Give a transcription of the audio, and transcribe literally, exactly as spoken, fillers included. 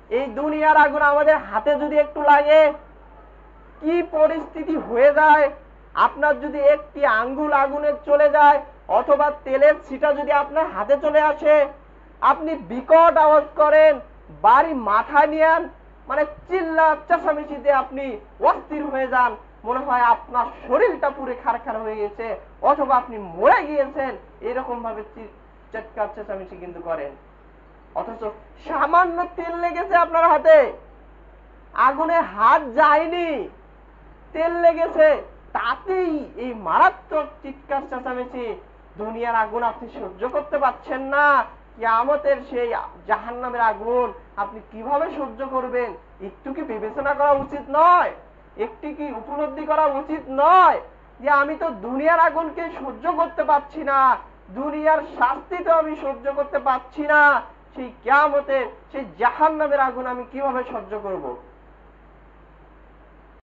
এই দুনিয়ার আগুন আমাদের হাতে যদি একটু লাগে কি পরিস্থিতি হয়ে যায়। আপনার যদি একটি আঙ্গুল আগুনে চলে যায় অথবা তেলের ছিটা যদি আপনার হাতে চলে আসে, আপনি বিকট আওয়াজ করেন, বাড়ি মাথায় নিয়েন, মানে চিল্লা চেঁচামেচিতে আপনি অস্থির হয়ে যান, মনে হয় আপনার শরীরটা পুরো খারখার হয়ে গেছে অথবা আপনি মরে গিয়েছেন, এরকম ভাবে চিৎকার চেঁচামেচি কিন্তু করেন। অথচ সামান্য তেল লেগেছে আপনার হাতে, আগুনে হাত যায়নি, তেল লেগেছে, তাতেই এই মারাত্মক চিৎকার চেঁচামেচি। দুনিয়ার আগুন আপনি সহ্য করতে পারছেন না, কিয়ামতের সেই জাহান্নামের আগুন আপনি কিভাবে সহ্য করবেন? একটু কি বিবেচনা করা উচিত নয়? একটি কি উপলব্ধি করা উচিত নয় যে আমি তো দুনিয়ার আগুনকে সহ্য করতে পারছি না, দুনিয়ার শাস্তি তো আমি সহ্য করতে পারছি না, সেই কিয়ামতের সেই জাহান্নামের আগুন আমি কিভাবে সহ্য করব?